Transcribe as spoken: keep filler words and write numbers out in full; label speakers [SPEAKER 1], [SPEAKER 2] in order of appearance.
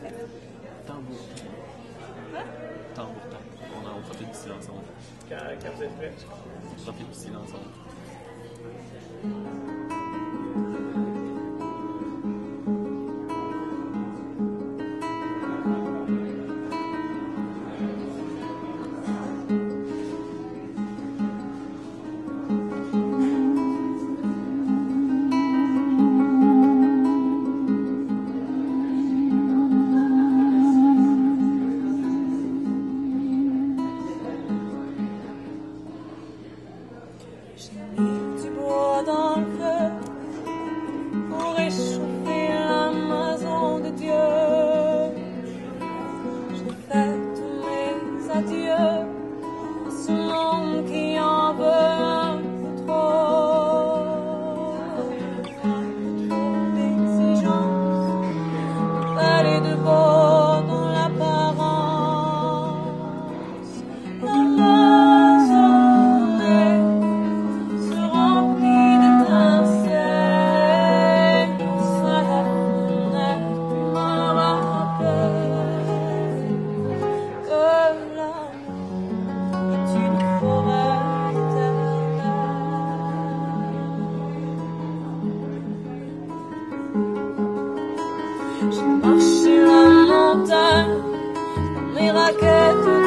[SPEAKER 1] Tambour.
[SPEAKER 2] Hein?
[SPEAKER 1] Tambour, tambour. On, a, on fait du style ensemble.
[SPEAKER 2] Quand, quand vous êtes prêts.
[SPEAKER 1] On fait du style ensemble.
[SPEAKER 3] J'ai mis du bois dans le feu pour réchauffer la maison de Dieu. J'ai fait tous mes adieux à ce monde qui en veut un peu trop. Un peu trop d'exigences, pas les de beau dans l'apparence. La maison se remplit d'étincelles, sa fenêtre me rappelle que l'amour est une forêt éternelle. J'ai marché la montagne, mes raquettes